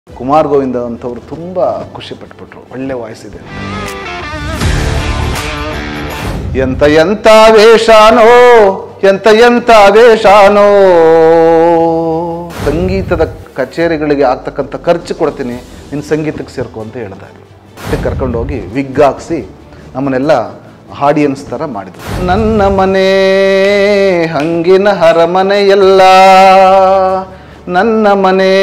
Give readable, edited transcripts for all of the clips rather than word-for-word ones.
ಕುಮಾರ್ ಗೋವಿಂದ ಅಂತವರು ತುಂಬ ಖುಷಿ ಪಟ್ಬಿಟ್ರು. ಒಳ್ಳೆ ವಾಯ್ಸ್ ಇದೆ. ಎಂತ ಎಂತ ವೇಷಾನೋ ಎಂತ ಎಂತ ವೇಷಾನೋ, ಸಂಗೀತದ ಕಚೇರಿಗಳಿಗೆ ಆಗ್ತಕ್ಕಂಥ ಖರ್ಚು ಕೊಡ್ತೀನಿ, ನಿನ್ನ ಸಂಗೀತಕ್ಕೆ ಸೇರ್ಕೊ ಅಂತ ಹೇಳ್ತಾರೆ. ಕರ್ಕೊಂಡೋಗಿ ವಿಗ್ ಹಾಕ್ಸಿ ನಮ್ಮನ್ನೆಲ್ಲ ಆಡಿಯನ್ಸ್ ಥರ ಮಾಡಿದ್ರು. ನನ್ನ ಮನೆ ಹಂಗಿನ ಹರಮನೆಯಲ್ಲ, ನನ್ನ ಮನೆ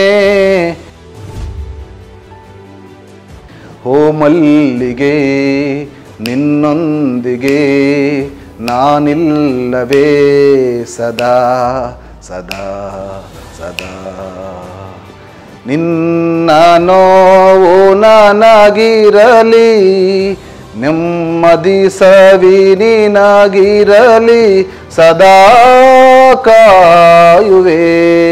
ಹೋ ಮಲ್ಲಿಗೆ ನಿನ್ನೊಂದಿಗೆ ನಾನಿಲ್ಲವೇ ಸದಾ ಸದಾ ಸದಾ, ನಿನ್ನ ನೋವು ನಾನಾಗಿರಲಿ, ನೆಮ್ಮದಿ ಸವಿ ನೀನಾಗಿರಲಿ, ಸದಾ ಕಾಯುವೆ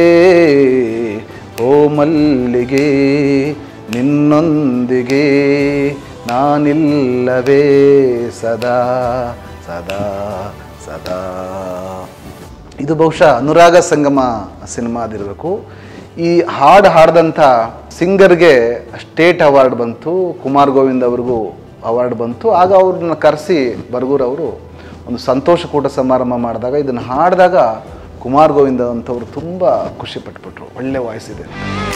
ಓ ಮಲ್ಲಿಗೆ ನಿನ್ನೊಂದಿಗೆ ನಾನಿಲ್ಲವೇ ಸದಾ ಸದಾ ಸದಾ. ಇದು ಬಹುಶಃ ಅನುರಾಗ ಸಂಗಮ ಸಿನಿಮಾದಿರಬೇಕು. ಈ ಹಾಡಿದಂಥ ಸಿಂಗರ್ಗೆ ಸ್ಟೇಟ್ ಅವಾರ್ಡ್ ಬಂತು, ಕುಮಾರ್ ಗೋವಿಂದ್ ಅವ್ರಿಗೂ ಅವಾರ್ಡ್ ಬಂತು. ಆಗ ಅವ್ರನ್ನ ಕರೆಸಿ ಬರಗೂರು ಅವರು ಒಂದು ಸಂತೋಷಕೂಟ ಸಮಾರಂಭ ಮಾಡಿದಾಗ ಇದನ್ನು ಹಾಡಿದಾಗ ಕುಮಾರ್ ಗೋವಿಂದ ಅಂತವರು ತುಂಬ ಖುಷಿ ಪಟ್ಬಿಟ್ರು. ಒಳ್ಳೆ ವಾಯ್ಸ್ ಇದೆ.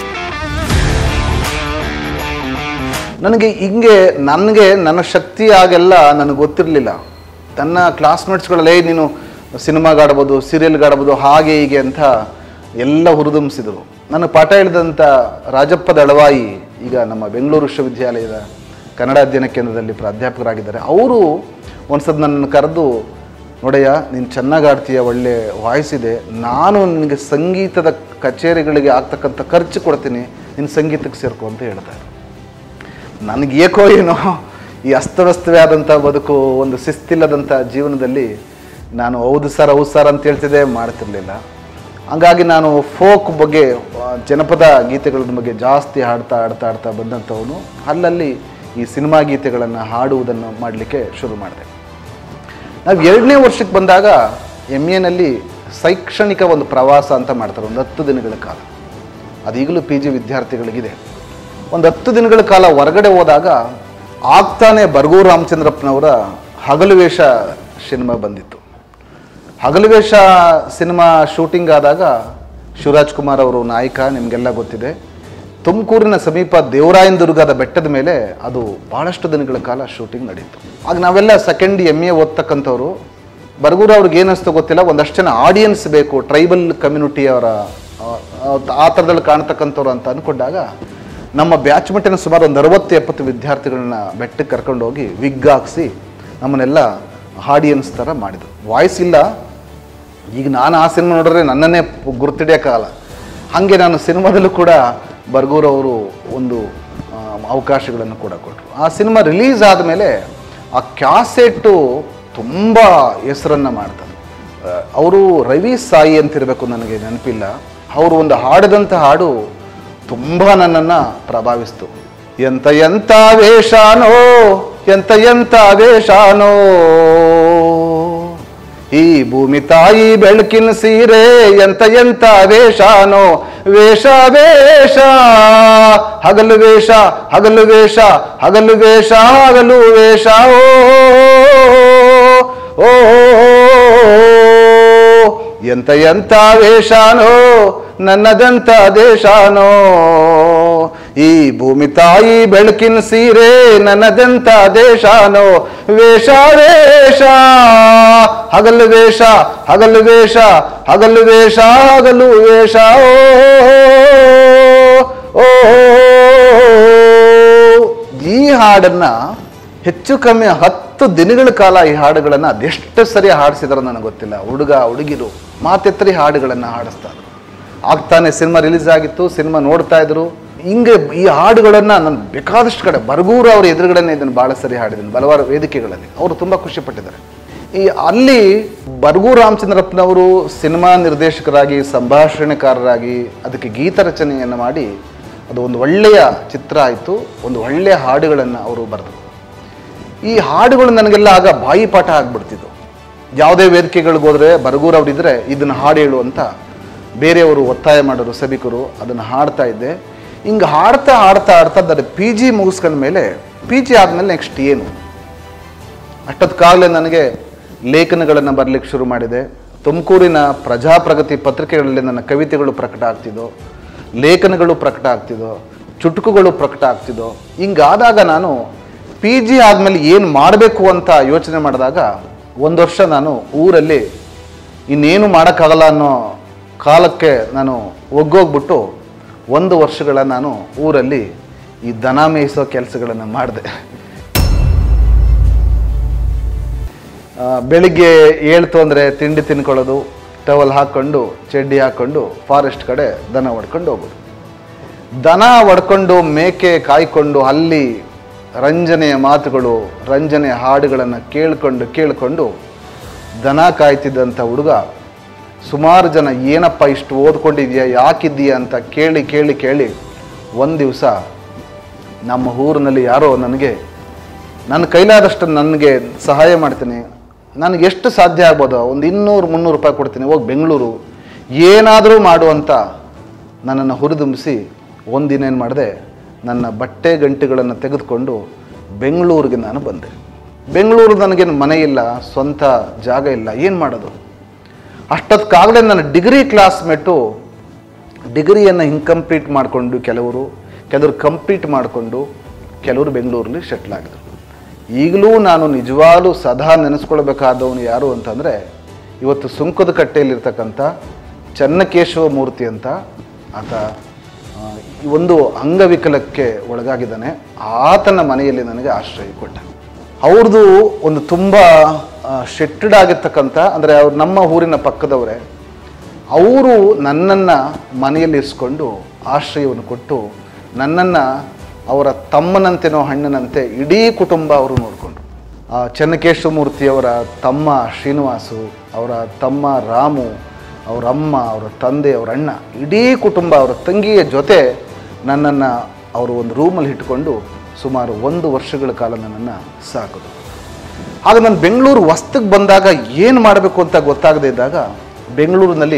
ನನಗೆ ಹಿಂಗೆ ನನ್ನ ಶಕ್ತಿ ಆಗೆಲ್ಲ ನನಗೆ ಗೊತ್ತಿರಲಿಲ್ಲ. ನನ್ನ ಕ್ಲಾಸ್ಮೇಟ್ಸ್ಗಳಲ್ಲೇ ನೀನು ಸಿನಿಮಾಗಾಡ್ಬೋದು, ಸೀರಿಯಲ್ಗಾಡ್ಬೋದು, ಹಾಗೆ ಹೀಗೆ ಅಂತ ಎಲ್ಲ ಹುರಿದುಂಬಿಸಿದರು. ನನಗೆ ಪಾಠ ಹೇಳಿದಂಥ ರಾಜಪ್ಪ ದಳವಾಯಿ ಈಗ ನಮ್ಮ ಬೆಂಗಳೂರು ವಿಶ್ವವಿದ್ಯಾಲಯದ ಕನ್ನಡ ಅಧ್ಯಯನ ಕೇಂದ್ರದಲ್ಲಿ ಪ್ರಾಧ್ಯಾಪಕರಾಗಿದ್ದಾರೆ. ಅವರು ಒಂದ್ಸದ ನನ್ನನ್ನು ಕರೆದು, ನೋಡಯ್ಯ ನೀನು ಚೆನ್ನಾಗಿ ಆಡ್ತೀಯ, ಒಳ್ಳೆ ವಾಯ್ಸ್ ಇದೆ, ನಾನು ನಿನಗೆ ಸಂಗೀತದ ಕಚೇರಿಗಳಿಗೆ ಆಗ್ತಕ್ಕಂಥ ಖರ್ಚು ಕೊಡ್ತೀನಿ, ನಿನ್ನ ಸಂಗೀತಕ್ಕೆ ಸೇರ್ಕೊ ಅಂತ ಹೇಳ್ತಾರೆ. ನನಗೆ ಏಕೋ ಏನೋ ಈ ಅಸ್ತವ್ಯಸ್ತವೇ ಆದಂಥ ಬದುಕು, ಒಂದು ಶಿಸ್ತಿಲ್ಲದಂಥ ಜೀವನದಲ್ಲಿ ನಾನು ಹೌದು ಸರ್ ಅಂತ ಹೇಳ್ತಿದ್ದೆ, ಮಾಡ್ತಿರ್ಲಿಲ್ಲ. ಹಂಗಾಗಿ ನಾನು ಫೋಕ್ ಬಗ್ಗೆ, ಜನಪದ ಗೀತೆಗಳ ಬಗ್ಗೆ ಜಾಸ್ತಿ ಹಾಡ್ತಾ ಬಂದಂಥವನು. ಅಲ್ಲಲ್ಲಿ ಈ ಸಿನಿಮಾ ಗೀತೆಗಳನ್ನು ಹಾಡುವುದನ್ನು ಮಾಡಲಿಕ್ಕೆ ಶುರು ಮಾಡಿದೆ. ನಾವು 2ನೇ ವರ್ಷಕ್ಕೆ ಬಂದಾಗ MA ಶೈಕ್ಷಣಿಕ ಒಂದು ಪ್ರವಾಸ ಅಂತ ಮಾಡ್ತಾರೆ, ಒಂದು 10 ದಿನಗಳ ಕಾಲ. ಅದು ಈಗಲೂ PG ವಿದ್ಯಾರ್ಥಿಗಳಿಗಿದೆ. ಒಂದು 10 ದಿನಗಳ ಕಾಲ ಹೊರಗಡೆ ಹೋದಾಗ ಆಗ್ತಾನೆ ಬರಗೂರು ರಾಮಚಂದ್ರಪ್ಪನವರ ಹಗಲು ವೇಷ ಸಿನಿಮಾ ಬಂದಿತ್ತು. ಹಗಲು ವೇಷ ಸಿನಿಮಾ ಶೂಟಿಂಗ್ ಆದಾಗ ಶಿವರಾಜ್ ಕುಮಾರ್ ಅವರು ನಾಯಕ, ನಿಮಗೆಲ್ಲ ಗೊತ್ತಿದೆ. ತುಮಕೂರಿನ ಸಮೀಪ ದೇವರಾಯನದುರ್ಗದ ಬೆಟ್ಟದ ಮೇಲೆ ಅದು ಭಾಳಷ್ಟು ದಿನಗಳ ಕಾಲ ಶೂಟಿಂಗ್ ನಡೀತು. ಆಗ ನಾವೆಲ್ಲ ಸೆಕೆಂಡ್ MA ಓದ್ತಕ್ಕಂಥವ್ರು. ಬರಗೂರು ಅವ್ರಿಗೆ ಏನಿಸ್ತೋ ಗೊತ್ತಿಲ್ಲ, ಒಂದಷ್ಟು ಜನ ಆಡಿಯನ್ಸ್ ಬೇಕು, ಟ್ರೈಬಲ್ ಕಮ್ಯುನಿಟಿಯವರ ಆ ಥರದಲ್ಲಿ ಕಾಣ್ತಕ್ಕಂಥವ್ರು ಅಂತ ಅಂದ್ಕೊಂಡಾಗ ನಮ್ಮ ಬ್ಯಾಚ್ಮೆಂಟಿನ ಸುಮಾರು ಒಂದು 60-70 ವಿದ್ಯಾರ್ಥಿಗಳನ್ನ ಬೆಟ್ಟಕ್ಕೆ ಕರ್ಕೊಂಡೋಗಿ ವಿಗ್ ಹಾಕ್ಸಿ ನಮ್ಮನ್ನೆಲ್ಲ ಆಡಿಯನ್ಸ್ ಥರ ಮಾಡಿದರು. ವಾಯ್ಸ್ ಇಲ್ಲ. ಈಗ ನಾನು ಆ ಸಿನಿಮಾ ನೋಡಿದ್ರೆ ನನ್ನನ್ನೇ ಗುರ್ತಿಡಿಯೋಕ್ಕಾಗಲ್ಲ. ಹಾಗೆ ನಾನು ಸಿನಿಮಾದಲ್ಲೂ ಕೂಡ ಬರಗೂರು ಅವರು ಒಂದು ಅವಕಾಶಗಳನ್ನು ಕೂಡ ಕೊಟ್ಟರು. ಆ ಸಿನಿಮಾ ರಿಲೀಸ್ ಆದಮೇಲೆ ಆ ಕ್ಯಾಸೆಟ್ಟು ತುಂಬ ಹೆಸರನ್ನು ಮಾಡ್ತಾರೆ. ಅವರು ರವಿ ಸಾಯಿ ಅಂತಿರಬೇಕು, ನನಗೆ ನೆನಪಿಲ್ಲ. ಅವರು ಒಂದು ಹಾಡಿದಂಥ ಹಾಡು ತುಂಬ ನನ್ನನ್ನು ಪ್ರಭಾವಿಸ್ತು. ಎಂತ ಎಂತ ವೇಷಾನೋ ಎಂತ ಎಂತ ವೇಷಾನೋ, ಈ ಭೂಮಿ ತಾಯಿ ಬೆಳಕಿನ ಸೀರೆ ಎಂತ ಎಂತ ವೇಷಾನೋ, ವೇಷ ವೇಷ ಹಗಲು ವೇಷ ಹಗಲು ವೇಷ ಹಗಲು ವೇಷ ಹಗಲು ವೇಷ ಓ ಎಂತ ಎಂತ ವೇಷಾನೋ ನನ್ನದಂತ ದೇಶಾನೋ, ಈ ಭೂಮಿ ತಾಯಿ ಬೆಳಕಿನ ಸೀರೆ ನನ್ನದಂತ ದೇಶಾನೋ, ವೇಷ ವೇಷ ಹಗಲು ವೇಷ ಹಗಲು ವೇಷ ಹಗಲು ವೇಷ ಹಗಲು ವೇಷ ಓ. ಈ ಹಾಡನ್ನ ಹೆಚ್ಚು ಕಮ್ಮಿ 10 ದಿನಗಳ ಕಾಲ ಈ ಹಾಡುಗಳನ್ನು ಅದೆಷ್ಟು ಸರಿ ಹಾಡಿಸಿದಾರೋ ನನಗೆ ಗೊತ್ತಿಲ್ಲ. ಹುಡುಗಿರು ಮಾತೆತ್ತರಿ ಹಾಡುಗಳನ್ನು ಹಾಡಿಸ್ತಾರೆ. ಆಗ್ತಾನೆ ಸಿನಿಮಾ ರಿಲೀಸ್ ಆಗಿತ್ತು, ಸಿನಿಮಾ ನೋಡ್ತಾ ಇದ್ರು. ಹಿಂಗೆ ಈ ಹಾಡುಗಳನ್ನು ನಾನು ಬೇಕಾದಷ್ಟು ಕಡೆ ಬರಗೂರು ಅವ್ರ ಎದುರುಗಡೆನೇ ಇದನ್ನು ಭಾಳ ಸರಿ ಹಾಡಿದ್ದೀನಿ, ಹಲವಾರು ವೇದಿಕೆಗಳಲ್ಲಿ. ಅವರು ತುಂಬ ಖುಷಿ ಪಟ್ಟಿದ್ದಾರೆ. ಅಲ್ಲಿ ಬರಗೂರು ರಾಮಚಂದ್ರಪ್ಪನವರು ಸಿನಿಮಾ ನಿರ್ದೇಶಕರಾಗಿ, ಸಂಭಾಷಣೆಕಾರರಾಗಿ ಅದಕ್ಕೆ ಗೀತ ರಚನೆಯನ್ನು ಮಾಡಿ ಅದು ಒಂದು ಒಳ್ಳೆಯ ಚಿತ್ರ ಆಯಿತು. ಒಂದು ಒಳ್ಳೆಯ ಹಾಡುಗಳನ್ನು ಅವರು ಬರೆದರು. ಈ ಹಾಡುಗಳು ನನಗೆಲ್ಲ ಆಗ ಬಾಯಿ ಪಾಠ ಆಗಿಬಿಡ್ತಿದ್ದು. ಯಾವುದೇ ವೇದಿಕೆಗಳಿಗೆ ಹೋದರೆ ಬರಗೂರು ಅವರಿದ್ದರೆ ಇದನ್ನು ಹಾಡು ಹೇಳು ಅಂತ ಬೇರೆಯವರು ಒತ್ತಾಯ ಮಾಡೋರು, ಸಭಿಕರು, ಅದನ್ನು ಹಾಡ್ತಾ ಇದ್ದೆ. ಹಿಂಗೆ ಹಾಡ್ತಾ ಹಾಡ್ತಾ ಹಾಡ್ತಾ ಅಂದರೆ ಪಿ ಜಿ ಮುಗಿಸ್ಕೊಂಡ್ಮೇಲೆ ಪಿ ಜಿ ಆದಮೇಲೆ ನೆಕ್ಸ್ಟ್ ಏನು? ಅಷ್ಟೊತ್ತಿಗಾಗಲೇ ನನಗೆ ಲೇಖನಗಳನ್ನು ಬರಲಿಕ್ಕೆ ಶುರು ಮಾಡಿದೆ. ತುಮಕೂರಿನ ಪ್ರಜಾಪ್ರಗತಿ ಪತ್ರಿಕೆಗಳಲ್ಲಿ ನನ್ನ ಕವಿತೆಗಳು ಪ್ರಕಟ ಆಗ್ತಿದ್ದೋ, ಲೇಖನಗಳು ಪ್ರಕಟ ಆಗ್ತಿದ್ದೋ, ಚುಟುಕುಗಳು ಪ್ರಕಟ ಆಗ್ತಿದ್ದೋ. ಹಿಂಗಾದಾಗ ನಾನು ಪಿ ಜಿ ಆದಮೇಲೆ ಏನು ಮಾಡಬೇಕು ಅಂತ ಯೋಚನೆ ಮಾಡಿದಾಗ ಒಂದು ವರ್ಷ ನಾನು ಊರಲ್ಲಿ ಇನ್ನೇನು ಮಾಡೋಕ್ಕಾಗಲ್ಲ ಅನ್ನೋ ಕಾಲಕ್ಕೆ ನಾನು ಒಗ್ಗೋಗ್ಬಿಟ್ಟು 1 ವರ್ಷಗಳ ನಾನು ಊರಲ್ಲಿ ಈ ದನ ಮೇಯಿಸೋ ಕೆಲಸಗಳನ್ನು ಮಾಡಿದೆ. ಬೆಳಿಗ್ಗೆ ಏಳ್ತು ಅಂದರೆ ತಿಂಡಿ ತಿನ್ಕೊಳ್ಳೋದು, ಟವಲ್ ಹಾಕ್ಕೊಂಡು ಚಡ್ಡಿ ಹಾಕ್ಕೊಂಡು ಫಾರೆಸ್ಟ್ ಕಡೆ ದನ ಹೊಡ್ಕೊಂಡು ಹೋಗೋದು. ದನ ಹೊಡ್ಕೊಂಡು ಮೇಕೆ ಕಾಯ್ಕೊಂಡು ಅಲ್ಲಿ ರಂಜನೆಯ ಮಾತುಗಳು, ರಂಜನೆಯ ಹಾಡುಗಳನ್ನು ಕೇಳಿಕೊಂಡು ದನ ಕಾಯ್ತಿದ್ದಂಥ ಹುಡುಗ ಸುಮಾರು ಜನ ಏನಪ್ಪ ಇಷ್ಟು ಓದ್ಕೊಂಡಿದ್ಯಾ, ಯಾಕಿದ್ದೀಯಾ ಅಂತ ಕೇಳಿ ಒಂದು ದಿವಸ ನಮ್ಮ ಊರಿನಲ್ಲಿ ಯಾರೋ ನನಗೆ ನನ್ನ ಕೈಲಾದಷ್ಟು ನನಗೆ ಸಹಾಯ ಮಾಡ್ತೀನಿ, ನನಗೆ ಎಷ್ಟು ಸಾಧ್ಯ ಆಗ್ಬೋದು ಒಂದು 200-300 ರೂಪಾಯಿ ಕೊಡ್ತೀನಿ, ಹೋಗಿ ಬೆಂಗಳೂರು ಏನಾದರೂ ಮಾಡುವಂಥ ನನ್ನನ್ನು ಹುರಿದುಂಬಿಸಿ ಒಂದಿನ ಏನು ಮಾಡಿದೆ, ನನ್ನ ಬಟ್ಟೆ ಗಂಟೆಗಳನ್ನು ತೆಗೆದುಕೊಂಡು ಬೆಂಗಳೂರಿಗೆ ನಾನು ಬಂದೆ. ಬೆಂಗಳೂರು ನನಗೇನು ಮನೆ ಇಲ್ಲ, ಸ್ವಂತ ಜಾಗ ಇಲ್ಲ, ಏನು ಮಾಡೋದು? ಅಷ್ಟೊತ್ತಿಗಾಗಲೇ ನನ್ನ ಡಿಗ್ರಿ ಕ್ಲಾಸ್ಮೇಟು ಡಿಗ್ರಿಯನ್ನು ಇನ್ಕಂಪ್ಲೀಟ್ ಮಾಡಿಕೊಂಡು ಕೆಲವರು ಕಂಪ್ಲೀಟ್ ಮಾಡಿಕೊಂಡು ಕೆಲವರು ಬೆಂಗಳೂರಲ್ಲಿ ಸೆಟ್ಲ್ ಆಗಿದ್ರು. ಈಗಲೂ ನಾನು ನಿಜವಾಗ್ಲೂ ಸದಾ ನೆನೆಸ್ಕೊಳ್ಬೇಕಾದವನು ಯಾರು ಅಂತಂದರೆ ಇವತ್ತು ಸುಂಕದ ಕಟ್ಟೆಯಲ್ಲಿರ್ತಕ್ಕಂಥ ಚನ್ನಕೇಶವ ಮೂರ್ತಿ ಅಂತ ಆತ ಒಂದು ಅಂಗವಿಕಲಕ್ಕೆ ಒಳಗಾಗಿದ್ದಾನೆ. ಆತನ ಮನೆಯಲ್ಲಿ ನನಗೆ ಆಶ್ರಯ ಕೊಟ್ಟ. ಅವ್ರದ್ದು ಒಂದು ತುಂಬ ಶೆಟ್ಟೆಡ್ ಆಗಿರ್ತಕ್ಕಂಥ, ಅಂದರೆ ಅವ್ರು ನಮ್ಮ ಊರಿನ ಪಕ್ಕದವರೇ, ಅವರು ನನ್ನನ್ನು ಮನೆಯಲ್ಲಿ ಇರಿಸ್ಕೊಂಡು ಆಶ್ರಯವನ್ನು ಕೊಟ್ಟು ನನ್ನನ್ನು ಅವರ ತಮ್ಮನಂತೆನೋ ಅಣ್ಣನಂತೆ ಇಡೀ ಕುಟುಂಬ ಅವರು ನೋಡಿಕೊಂಡ್ರು. ಚನ್ನಕೇಶವ ಮೂರ್ತಿಯವರ ತಮ್ಮ ಶ್ರೀನಿವಾಸು, ಅವರ ತಮ್ಮ ರಾಮು, ಅವರ ಅಮ್ಮ, ಅವರ ತಂದೆ, ಅವರ ಅಣ್ಣ, ಇಡೀ ಕುಟುಂಬ, ಅವರ ತಂಗಿಯ ಜೊತೆ ನನ್ನನ್ನು ಅವರು ಒಂದು ರೂಮಲ್ಲಿ ಇಟ್ಕೊಂಡು ಸುಮಾರು 1 ವರ್ಷಗಳ ಕಾಲ ನನ್ನನ್ನು ಸಾಕಿದ್ರು. ಆಗ ನಾನು ಬೆಂಗಳೂರು ಹೊಸ್ತಿಗೆ ಬಂದಾಗ ಏನು ಮಾಡಬೇಕು ಅಂತ ಗೊತ್ತಾಗದೇ ಇದ್ದಾಗ ಬೆಂಗಳೂರಿನಲ್ಲಿ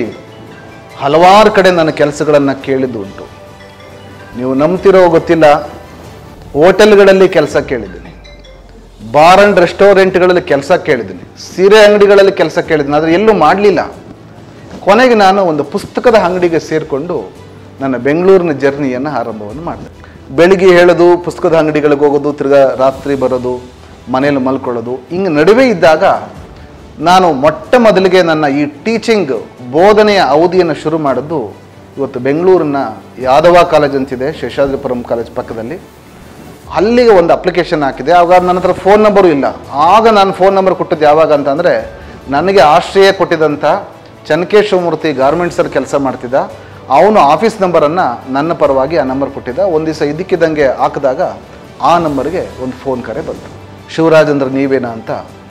ಹಲವಾರು ಕಡೆ ನನ್ನ ಕೆಲಸಗಳನ್ನು ಕೇಳಿದ್ದು ಉಂಟು. ನೀವು ನಂಬ್ತಿರೋ ಗೊತ್ತಿಲ್ಲ, ಹೋಟೆಲ್ಗಳಲ್ಲಿ ಕೆಲಸ ಕೇಳಿದ್ದೀನಿ, ಬಾರ್ ಆ್ಯಂಡ್ ರೆಸ್ಟೋರೆಂಟ್ಗಳಲ್ಲಿ ಕೆಲಸ ಕೇಳಿದ್ದೀನಿ, ಸೀರೆ ಅಂಗಡಿಗಳಲ್ಲಿ ಕೆಲಸ ಕೇಳಿದ್ದೀನಿ, ಆದರೆ ಎಲ್ಲೂ ಮಾಡಲಿಲ್ಲ. ಕೊನೆಗೆ ನಾನು ಒಂದು ಪುಸ್ತಕದ ಅಂಗಡಿಗೆ ಸೇರಿಕೊಂಡು ನನ್ನ ಬೆಂಗಳೂರಿನ ಜರ್ನಿಯನ್ನು ಆರಂಭವನ್ನು ಮಾಡಿದೆ. ಬೆಳಿಗ್ಗೆ ಹೇಳೋದು, ಪುಸ್ತಕದ ಅಂಗಡಿಗಳಿಗೆ ಹೋಗೋದು, ತಿರ್ಗಾ ರಾತ್ರಿ ಬರೋದು, ಮನೇಲಿ ಮಲ್ಕೊಳ್ಳೋದು, ಹಿಂಗೆ ನಡುವೆ ಇದ್ದಾಗ ನಾನು ಮೊಟ್ಟ ಮೊದಲಿಗೆ ನನ್ನ ಈ ಟೀಚಿಂಗ್ ಬೋಧನೆಯ ಅವಧಿಯನ್ನು ಶುರು ಮಾಡಿದ್ದು ಇವತ್ತು ಬೆಂಗಳೂರಿನ ಯಾದವ ಕಾಲೇಜ್ ಅಂತಿದೆ, ಶೇಷಾದ್ರಿಪುರಂ ಕಾಲೇಜ್ ಪಕ್ಕದಲ್ಲಿ. ಅಲ್ಲಿಗೆ ಒಂದು ಅಪ್ಲಿಕೇಶನ್ ಹಾಕಿದೆ. ಆವಾಗ ನನ್ನ ಹತ್ರ ಫೋನ್ ನಂಬರು ಇಲ್ಲ. ಆಗ ನಾನು ಫೋನ್ ನಂಬರ್ ಕೊಟ್ಟಿದ್ದು ಯಾವಾಗ ಅಂತಂದರೆ, ನನಗೆ ಆಶ್ರಯ ಕೊಟ್ಟಿದ್ದಂಥ ಚನ್ನಕೇಶವ ಮೂರ್ತಿ ಗಾರ್ಮೆಂಟ್ಸಲ್ಲಿ ಕೆಲಸ ಮಾಡ್ತಿದ್ದ, ಅವನು ಆಫೀಸ್ ನಂಬರನ್ನು ನನ್ನ ಪರವಾಗಿ ಆ ನಂಬರ್ ಕೊಟ್ಟಿದ್ದ. ಒಂದು ದಿವಸ ಇದ್ದಕ್ಕಿದ್ದಂಗೆ ಹಾಕಿದಾಗ ಆ ನಂಬರ್ಗೆ ಒಂದು ಫೋನ್ ಕರೆ ಬಂತು. ಶಿವರಾಜೇಂದ್ರ ನೀವೇನಾ ಅಂತ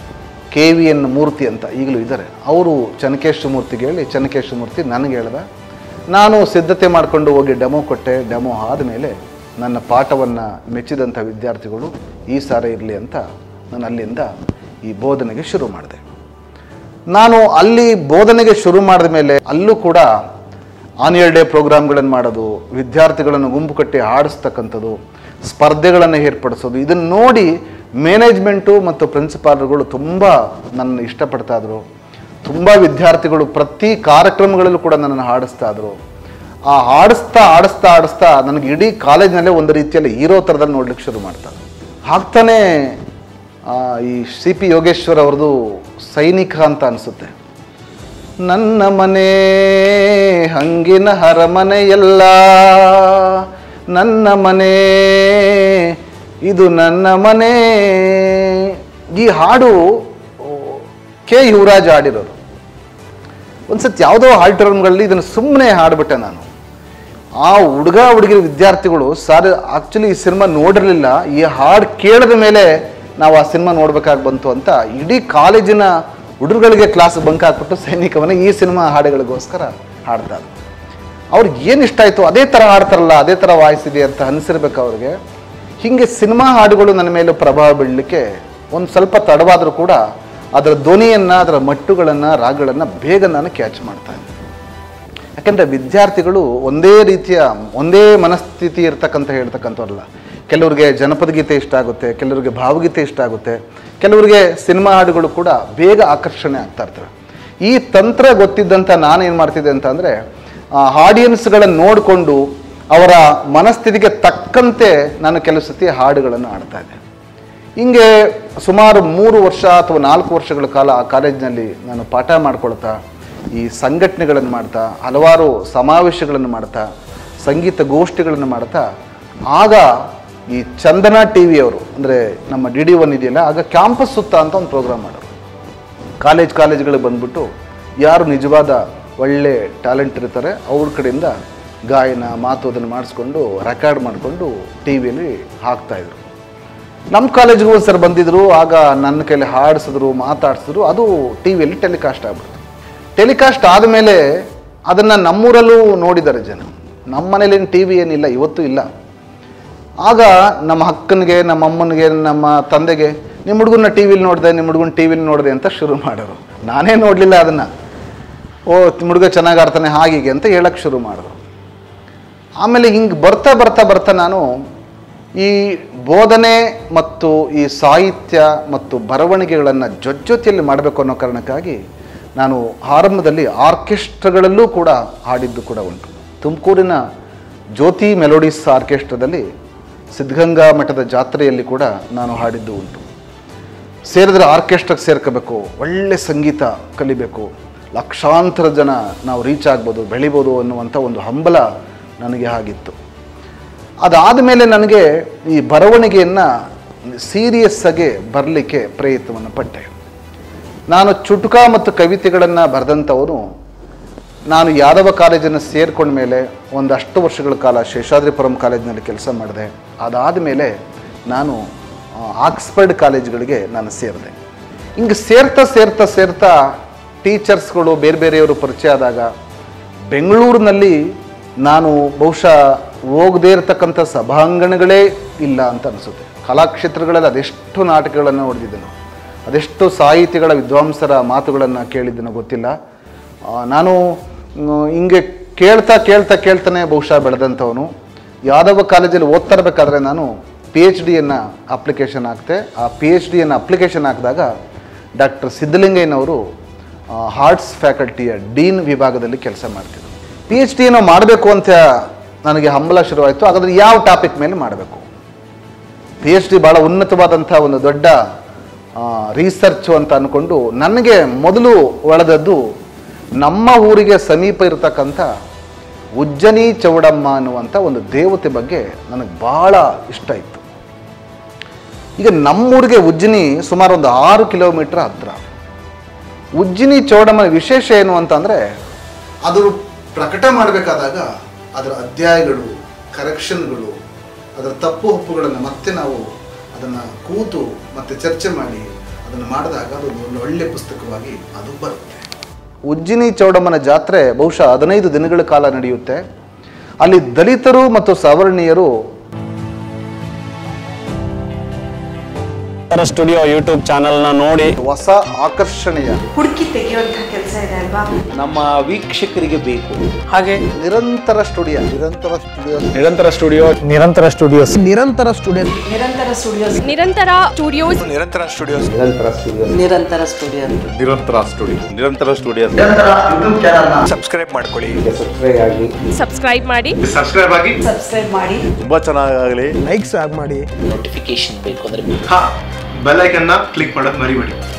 KVN ಮೂರ್ತಿ ಅಂತ ಈಗಲೂ ಇದ್ದಾರೆ, ಅವರು ಚನ್ನಕೇಶವ ಮೂರ್ತಿಗೆ ಹೇಳಿ ಚನ್ನಕೇಶವ ಮೂರ್ತಿ ನನಗೆ ಹೇಳ್ದ. ನಾನು ಸಿದ್ಧತೆ ಮಾಡಿಕೊಂಡು ಹೋಗಿ ಡೆಮೋ ಕೊಟ್ಟೆ. ಡೆಮೋ ಆದಮೇಲೆ ನನ್ನ ಪಾಠವನ್ನು ಮೆಚ್ಚಿದಂಥ ವಿದ್ಯಾರ್ಥಿಗಳು ಈ ಸಾರಿ ಇರಲಿ ಅಂತ ನಾನು ಅಲ್ಲಿಂದ ಈ ಬೋಧನೆಗೆ ಶುರು ಮಾಡಿದೆ. ನಾನು ಅಲ್ಲಿ ಬೋಧನೆಗೆ ಶುರು ಮಾಡಿದ ಮೇಲೆ ಅಲ್ಲೂ ಕೂಡ ಆನ್ಯುವಲ್ ಡೇ ಪ್ರೋಗ್ರಾಮ್ಗಳನ್ನು ಮಾಡೋದು, ವಿದ್ಯಾರ್ಥಿಗಳನ್ನು ಗುಂಪು ಕಟ್ಟಿ ಆಡಿಸ್ತಕ್ಕಂಥದ್ದು, ಸ್ಪರ್ಧೆಗಳನ್ನು ಏರ್ಪಡಿಸೋದು, ಇದನ್ನು ನೋಡಿ ಮ್ಯಾನೇಜ್ಮೆಂಟು ಮತ್ತು ಪ್ರಿನ್ಸಿಪಾಲ್ಗಳು ತುಂಬ ನನ್ನ ಇಷ್ಟಪಡ್ತಾ ಇದ್ರು. ತುಂಬ ವಿದ್ಯಾರ್ಥಿಗಳು ಪ್ರತಿ ಕಾರ್ಯಕ್ರಮಗಳಲ್ಲೂ ಕೂಡ ನನ್ನನ್ನು ಹಾಡಿಸ್ತಾ ಇದ್ರು. ಆ ಆಡಿಸ್ತಾ ನನಗೆ ಇಡೀ ಕಾಲೇಜಿನಲ್ಲೇ ಒಂದು ರೀತಿಯಲ್ಲಿ ಹೀರೋ ಥರದಲ್ಲಿ ನೋಡ್ಲಿಕ್ಕೆ ಶುರು ಮಾಡ್ತಾರೆ. ಹಾಗ್ತಾನೆ ಈ CP ಯೋಗೇಶ್ವರ್ ಅವ್ರದ್ದು ಸೈನಿಕ ಅಂತ ಅನಿಸುತ್ತೆ. ನನ್ನ ಮನೆ ಹಂಗಿನ ಅರಮನೆಯಲ್ಲ, ನನ್ನ ಮನೆ ಇದು ನನ್ನ ಮನೆ. ಈ ಹಾಡು K. ಯುವರಾಜ್ ಹಾಡಿರೋದು. ಒಂದ್ಸತಿ ಯಾವುದೋ ಆಲ್ಟರ್ಮ್ಗಳಲ್ಲಿ ಇದನ್ನು ಸುಮ್ಮನೆ ಹಾಡ್ಬಿಟ್ಟೆ ನಾನು. ಆ ಹುಡುಗಿರ ವಿದ್ಯಾರ್ಥಿಗಳು ಸರ್ ಆ್ಯಕ್ಚುಲಿ ಈ ಸಿನಿಮಾ ನೋಡಿರಲಿಲ್ಲ, ಈ ಹಾಡು ಕೇಳಿದ ಮೇಲೆ ನಾವು ಆ ಸಿನಿಮಾ ನೋಡ್ಬೇಕಾಗಿ ಬಂತು ಅಂತ ಇಡೀ ಕಾಲೇಜಿನ ಹುಡುಗರಿಗೆ ಕ್ಲಾಸ್ ಬಂಕ್ ಹಾಕ್ಬಿಟ್ಟು ಸೈನಿಕವನ್ನ ಈ ಸಿನಿಮಾ ಹಾಡುಗಳಿಗೋಸ್ಕರ ಹಾಡ್ತಾರೆ. ಅವ್ರಿಗೆ ಏನು ಇಷ್ಟ ಆಯಿತು ಅದೇ ಥರ ಹಾಡ್ತಾರಲ್ಲ, ಅದೇ ಥರ ವಾಯ್ಸ್ ಇದೆ ಅಂತ ಅನಿಸಿರ್ಬೇಕು ಅವ್ರಿಗೆ. ಹೀಗೆ ಸಿನಿಮಾ ಹಾಡುಗಳು ನನ್ನ ಮೇಲೆ ಪ್ರಭಾವ ಬೀಳಲಿಕ್ಕೆ ಒಂದು ಸ್ವಲ್ಪ ತಡವಾದರೂ ಕೂಡ ಅದರ ಧ್ವನಿಯನ್ನು, ಅದರ ಮಟ್ಟುಗಳನ್ನು, ರಾಗಗಳನ್ನು ಬೇಗ ನಾನು ಕ್ಯಾಚ್ ಮಾಡ್ತಾ ಇದ್ದೆ. ಯಾಕೆಂದರೆ ವಿದ್ಯಾರ್ಥಿಗಳು ಒಂದೇ ಮನಸ್ಥಿತಿ ಇರ್ತಕ್ಕಂಥ ಹೇಳ್ತಕ್ಕಂಥವ್ರಲ್ಲ. ಕೆಲವ್ರಿಗೆ ಜನಪದ ಗೀತೆ ಇಷ್ಟ ಆಗುತ್ತೆ, ಕೆಲವ್ರಿಗೆ ಭಾವಗೀತೆ ಇಷ್ಟ ಆಗುತ್ತೆ, ಕೆಲವರಿಗೆ ಸಿನಿಮಾ ಹಾಡುಗಳು ಕೂಡ ಬೇಗ ಆಕರ್ಷಣೆ ಆಗ್ತಾ ಇರ್ತವೆ. ಈ ತಂತ್ರ ಗೊತ್ತಿದ್ದಂಥ ನಾನೇನು ಮಾಡ್ತಿದ್ದೆ ಅಂತ ಅಂದರೆ ಆಡಿಯನ್ಸ್ಗಳನ್ನು ನೋಡಿಕೊಂಡು ಅವರ ಮನಸ್ಥಿತಿಗೆ ತಕ್ಕಂತೆ ನಾನು ಕೆಲವು ಸತಿ ಹಾಡುಗಳನ್ನು ಹಾಡ್ತಾ ಇದ್ದೆ. ಹಿಂಗೆ ಸುಮಾರು 3 ವರ್ಷ ಅಥವಾ 4 ವರ್ಷಗಳ ಕಾಲ ಆ ಕಾಲೇಜಿನಲ್ಲಿ ನಾನು ಪಾಠ ಮಾಡ್ಕೊಳ್ತಾ, ಈ ಸಂಘಟನೆಗಳನ್ನು ಮಾಡ್ತಾ, ಹಲವಾರು ಸಮಾವೇಶಗಳನ್ನು ಮಾಡ್ತಾ, ಸಂಗೀತ ಗೋಷ್ಠಿಗಳನ್ನು ಮಾಡ್ತಾ, ಆಗ ಈ ಚಂದನ ಟಿ ವಿಯವರು ಅಂದರೆ ನಮ್ಮ DD1 ಇದೆಯಲ್ಲ, ಆಗ ಕ್ಯಾಂಪಸ್ ಸುತ್ತ ಅಂತ ಒಂದು ಪ್ರೋಗ್ರಾಮ್ ಮಾಡೋರು. ಕಾಲೇಜ್ಗಳಿಗೆ ಬಂದ್ಬಿಟ್ಟು ಯಾರು ನಿಜವಾದ ಒಳ್ಳೆ ಟ್ಯಾಲೆಂಟ್ ಇರ್ತಾರೆ ಅವ್ರ ಕಡೆಯಿಂದ ಗಾಯನ ಮಾತು ಅದನ್ನು ಮಾಡಿಸ್ಕೊಂಡು ರೆಕಾರ್ಡ್ ಮಾಡಿಕೊಂಡು ಟಿ ವಿಯಲ್ಲಿ ಹಾಕ್ತಾಯಿದ್ರು. ನಮ್ಮ ಕಾಲೇಜಿಗೂ ಒಂದು ಸರ್ ಬಂದಿದ್ದರು. ಆಗ ನನ್ನ ಕೈಲಿ ಹಾಡಿಸಿದ್ರು, ಮಾತಾಡಿಸಿದ್ರು. ಅದು ಟಿ ವಿಯಲ್ಲಿ ಟೆಲಿಕಾಸ್ಟ್ ಆಗ್ಬಿಡ್ತು. ಟೆಲಿಕಾಸ್ಟ್ ಆದಮೇಲೆ ಅದನ್ನು ನಮ್ಮೂರಲ್ಲೂ ನೋಡಿದ್ದಾರೆ ಜನ. ನಮ್ಮ ಮನೇಲಿ ಟಿ ವಿ ಏನಿಲ್ಲ, ಇವತ್ತೂ ಇಲ್ಲ. ಆಗ ನಮ್ಮ ಅಕ್ಕನಿಗೆ, ನಮ್ಮ ಅಮ್ಮನಿಗೆ, ನಮ್ಮ ತಂದೆಗೆ, ನಿಮ್ಮ ಹುಡುಗನ ಟಿ ವಿಲಿ ನೋಡಿದೆ, ನಿಮ್ಮ ಹುಡುಗನ ಟಿ ವಿಲಿ ನೋಡಿದೆ ಅಂತ ಶುರು ಮಾಡೋರು. ನಾನೇ ನೋಡಲಿಲ್ಲ ಅದನ್ನು. ನಿಮ್ಮ ಹುಡುಗ ಚೆನ್ನಾಗಿ ಆಡ್ತಾನೆ ಹಾಗೆ ಅಂತ ಹೇಳಕ್ಕೆ ಶುರು ಮಾಡಿದ್ರು. ಆಮೇಲೆ ಹಿಂಗೆ ಬರ್ತಾ ನಾನು ಈ ಬೋಧನೆ ಮತ್ತು ಈ ಸಾಹಿತ್ಯ ಮತ್ತು ಬರವಣಿಗೆಗಳನ್ನು ಜೊತೆಯಲ್ಲಿ ಮಾಡಬೇಕು ಅನ್ನೋ ಕಾರಣಕ್ಕಾಗಿ ನಾನು ಆರಂಭದಲ್ಲಿ ಆರ್ಕೆಸ್ಟ್ರಾಗಳಲ್ಲೂ ಕೂಡ ಹಾಡಿದ್ದು ಕೂಡ ಉಂಟು. ತುಮಕೂರಿನ ಜ್ಯೋತಿ ಮೆಲೋಡಿಸ್ ಆರ್ಕೆಸ್ಟ್ರಾದಲ್ಲಿ ಸಿದ್ಧಗಂಗಾ ಮಠದ ಜಾತ್ರೆಯಲ್ಲಿ ಕೂಡ ನಾನು ಹಾಡಿದ್ದು ಉಂಟು. ಸೇರಿದ್ರೆ ಆರ್ಕೆಸ್ಟ್ರಾಗೆ ಸೇರ್ಕೋಬೇಕು, ಒಳ್ಳೆ ಸಂಗೀತ ಕಲಿಬೇಕು, ಲಕ್ಷಾಂತರ ಜನ ನಾವು ರೀಚ್ ಆಗ್ಬೋದು, ಬೆಳಿಬೋದು ಅನ್ನುವಂಥ ಒಂದು ಹಂಬಲ ನನಗೆ ಆಗಿತ್ತು. ಅದಾದ ಮೇಲೆ ನನಗೆ ಈ ಬರವಣಿಗೆಯನ್ನು ಸೀರಿಯಸ್ಸಾಗಿ ಬರಲಿಕ್ಕೆ ಪ್ರಯತ್ನವನ್ನು ಪಟ್ಟೆ. ನಾನು ಚುಟುಕ ಮತ್ತು ಕವಿತೆಗಳನ್ನು ಬರೆದಂಥವನು. ನಾನು ಯಾದವ ಕಾಲೇಜನ್ನು ಸೇರ್ಕೊಂಡ ಮೇಲೆ ಒಂದಷ್ಟು ವರ್ಷಗಳ ಕಾಲ ಶೇಷಾದ್ರಿಪುರಂ ಕಾಲೇಜಿನಲ್ಲಿ ಕೆಲಸ ಮಾಡಿದೆ. ಅದಾದ ಮೇಲೆ ನಾನು ಆಕ್ಸ್ಫರ್ಡ್ ಕಾಲೇಜ್ಗಳಿಗೆ ನಾನು ಸೇರಿದೆ. ಹಿಂಗೆ ಸೇರ್ತಾ ಟೀಚರ್ಸ್ಗಳು ಬೇರೆಯವರು ಪರಿಚಯ ಆದಾಗ ಬೆಂಗಳೂರಿನಲ್ಲಿ ನಾನು ಬಹುಶಃ ಹೋಗದೇ ಇರತಕ್ಕಂಥ ಸಭಾಂಗಣಗಳೇ ಇಲ್ಲ ಅಂತ ಅನಿಸುತ್ತೆ. ಕಲಾಕ್ಷೇತ್ರಗಳಲ್ಲಿ ಅದೆಷ್ಟು ನಾಟಕಗಳನ್ನು ನೋಡಿದ್ದೆನೋ, ಅದೆಷ್ಟು ಸಾಹಿತಿಗಳ ವಿದ್ವಾಂಸರ ಮಾತುಗಳನ್ನು ಕೇಳಿದ್ದನೋ ಗೊತ್ತಿಲ್ಲ. ನಾನು ಹಿಂಗೆ ಕೇಳ್ತಾನೆ ಬಹುಶಃ ಬೆಳೆದಂಥವನು. ಯಾದವ ಕಾಲೇಜಲ್ಲಿ ಓದ್ತಾ ಇರಬೇಕಾದ್ರೆ ನಾನು PhDಯನ್ನು ಅಪ್ಲಿಕೇಶನ್ ಹಾಕ್ತೆ. ಆ PhDಯನ್ನು ಅಪ್ಲಿಕೇಶನ್ ಹಾಕಿದಾಗ ಡಾಕ್ಟರ್ ಸಿದ್ಧಲಿಂಗಯ್ಯನವರು ಆರ್ಟ್ಸ್ ಫ್ಯಾಕಲ್ಟಿಯ ಡೀನ್ ವಿಭಾಗದಲ್ಲಿ ಕೆಲಸ ಮಾಡ್ತಿದ್ರು. PhDಯನ್ನು ಮಾಡಬೇಕು ಅಂತ ನನಗೆ ಹಂಬಲ ಶುರುವಾಯಿತು. ಹಾಗಾದರೆ ಯಾವ ಟಾಪಿಕ್ ಮೇಲೆ ಮಾಡಬೇಕು? PhD ಭಾಳ ಉನ್ನತವಾದಂಥ ಒಂದು ದೊಡ್ಡ ರಿಸರ್ಚು ಅಂತ ಅಂದ್ಕೊಂಡು ನನಗೆ ಮೊದಲು ಒಳದದ್ದು ನಮ್ಮ ಊರಿಗೆ ಸಮೀಪ ಇರತಕ್ಕಂಥ ಉಜ್ಜನಿ ಚೌಡಮ್ಮ ಅನ್ನುವಂಥ ಒಂದು ದೇವತೆ ಬಗ್ಗೆ ನನಗೆ ಭಾಳ ಇಷ್ಟ ಇತ್ತು. ಈಗ ನಮ್ಮೂರಿಗೆ ಉಜ್ಜಿನಿ ಸುಮಾರು ಒಂದು 6 ಕಿಲೋಮೀಟರ್ ಹತ್ತಿರ. ಉಜ್ಜಿನಿ ಚೌಡಮ್ಮನ ವಿಶೇಷ ಏನು ಅಂತಂದರೆ, ಅದು ಪ್ರಕಟ ಮಾಡಬೇಕಾದಾಗ ಅದರ ಅಧ್ಯಾಯಗಳು, ಕರೆಕ್ಷನ್ಗಳು, ಅದರ ತಪ್ಪು ಒಪ್ಪುಗಳನ್ನು ಮತ್ತೆ ನಾವು ಅದನ್ನು ಕೂತು ಮತ್ತೆ ಚರ್ಚೆ ಮಾಡಿ ಅದನ್ನು ಮಾಡಿದಾಗ ಅದು ಒಂದು ಒಳ್ಳೆಯ ಪುಸ್ತಕವಾಗಿ ಅದು ಬರುತ್ತೆ. ಉಜ್ಜಿನಿ ಚೌಡಮ್ಮನ ಜಾತ್ರೆ ಬಹುಶಃ 15 ದಿನಗಳ ಕಾಲ ನಡೆಯುತ್ತೆ. ಅಲ್ಲಿ ದಲಿತರು ಮತ್ತು ಸವರ್ಣೀಯರು ಸ್ಟುಡಿಯೋ ಯೂಟ್ಯೂಬ್ ಚಾನೆಲ್ನ ನೋಡಿ ಹೊಸ ಆಕರ್ಷಣೆಯ ಹುಡುಕಿ ತೆಗೆಯುವಂತ ಕೆಲಸ ಇದೆ ಅಲ್ವಾ, ನಮ್ಮ ವೀಕ್ಷಕರಿಗೆ ಬೇಕು. ಹಾಗೆ ನಿರಂತರ ಸ್ಟುಡಿಯೋ ನಿರಂತರ ಸ್ಟುಡಿಯೋಸ್ ನಿರಂತರ ಸ್ಟುಡಿಯೋಸ್ ಸಬ್ಸ್ಕ್ರೈಬ್ ಮಾಡ್ಕೊಳ್ಳಿ. ಸಬ್ಸ್ಕ್ರೈಬ್ ಮಾಡಿ ತುಂಬಾ ಚೆನ್ನಾಗಲಿ. ಲೈಕ್ಸ್ ಮಾಡಿ ನೋಟಿಫಿಕೇಶನ್ ಬೇಕು ಅಂದ್ರೆ ಬೆಲ್ ಐಕನ್ನ ಕ್ಲಿಕ್ ಮಾಡೋದು ಮರಿಬೇಡಿ.